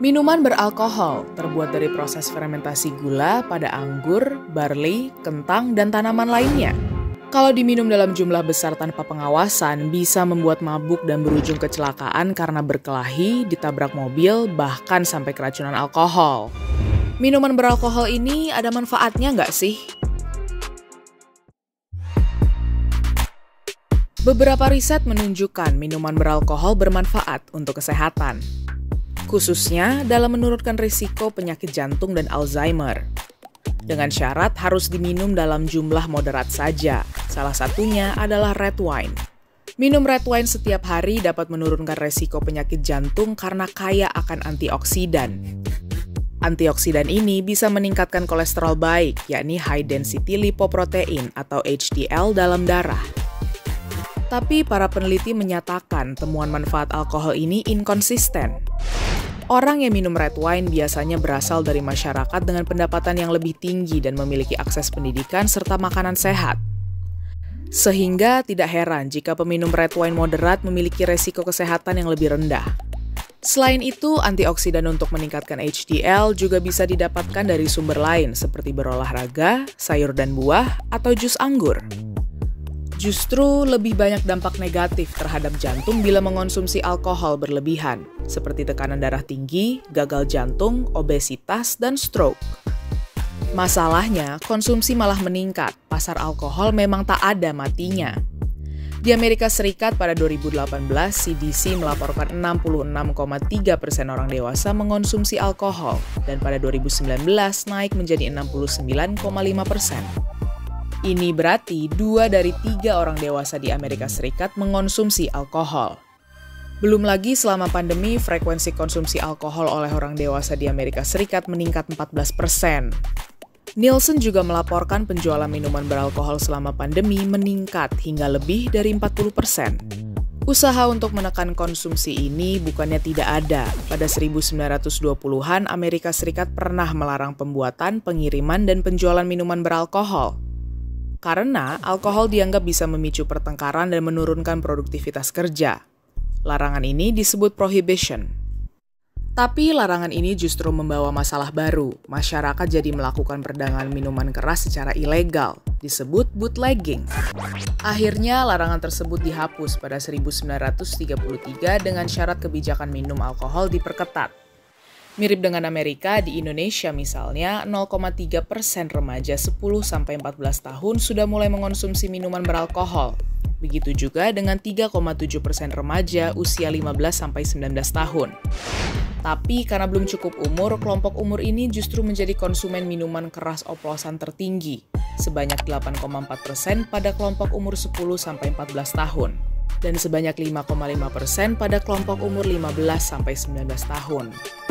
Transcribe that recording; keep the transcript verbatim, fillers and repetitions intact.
Minuman beralkohol terbuat dari proses fermentasi gula pada anggur, barley, kentang, dan tanaman lainnya. Kalau diminum dalam jumlah besar tanpa pengawasan, bisa membuat mabuk dan berujung kecelakaan karena berkelahi, ditabrak mobil, bahkan sampai keracunan alkohol. Minuman beralkohol ini ada manfaatnya nggak sih? Beberapa riset menunjukkan minuman beralkohol bermanfaat untuk kesehatan, khususnya dalam menurunkan risiko penyakit jantung dan Alzheimer. Dengan syarat harus diminum dalam jumlah moderat saja. Salah satunya adalah red wine. Minum red wine setiap hari dapat menurunkan risiko penyakit jantung karena kaya akan antioksidan. Antioksidan ini bisa meningkatkan kolesterol baik, yakni high density lipoprotein atau H D L dalam darah. Tapi para peneliti menyatakan temuan manfaat alkohol ini inkonsisten. Orang yang minum red wine biasanya berasal dari masyarakat dengan pendapatan yang lebih tinggi dan memiliki akses pendidikan serta makanan sehat. Sehingga tidak heran jika peminum red wine moderat memiliki resiko kesehatan yang lebih rendah. Selain itu, antioksidan untuk meningkatkan H D L juga bisa didapatkan dari sumber lain seperti berolahraga, sayur dan buah, atau jus anggur. Justru lebih banyak dampak negatif terhadap jantung bila mengonsumsi alkohol berlebihan, seperti tekanan darah tinggi, gagal jantung, obesitas, dan stroke. Masalahnya, konsumsi malah meningkat. Pasar alkohol memang tak ada matinya. Di Amerika Serikat pada dua ribu delapan belas, C D C melaporkan enam puluh enam koma tiga persen orang dewasa mengonsumsi alkohol, dan pada dua ribu sembilan belas naik menjadi enam puluh sembilan koma lima persen. Ini berarti dua dari tiga orang dewasa di Amerika Serikat mengonsumsi alkohol. Belum lagi selama pandemi, frekuensi konsumsi alkohol oleh orang dewasa di Amerika Serikat meningkat empat belas persen. Nielsen juga melaporkan penjualan minuman beralkohol selama pandemi meningkat hingga lebih dari empat puluh persen. Usaha untuk menekan konsumsi ini bukannya tidak ada. Pada seribu sembilan ratus dua puluhan, Amerika Serikat pernah melarang pembuatan, pengiriman, dan penjualan minuman beralkohol. Karena alkohol dianggap bisa memicu pertengkaran dan menurunkan produktivitas kerja. Larangan ini disebut prohibition. Tapi larangan ini justru membawa masalah baru. Masyarakat jadi melakukan perdagangan minuman keras secara ilegal, disebut bootlegging. Akhirnya larangan tersebut dihapus pada seribu sembilan ratus tiga puluh tiga dengan syarat kebijakan minum alkohol diperketat. Mirip dengan Amerika, di Indonesia misalnya, nol koma tiga persen remaja sepuluh sampai empat belas tahun sudah mulai mengonsumsi minuman beralkohol. Begitu juga dengan tiga koma tujuh persen remaja usia lima belas sampai sembilan belas tahun. Tapi karena belum cukup umur, kelompok umur ini justru menjadi konsumen minuman keras oplosan tertinggi, sebanyak delapan koma empat persen pada kelompok umur sepuluh sampai empat belas tahun, dan sebanyak lima koma lima persen pada kelompok umur lima belas sampai sembilan belas tahun.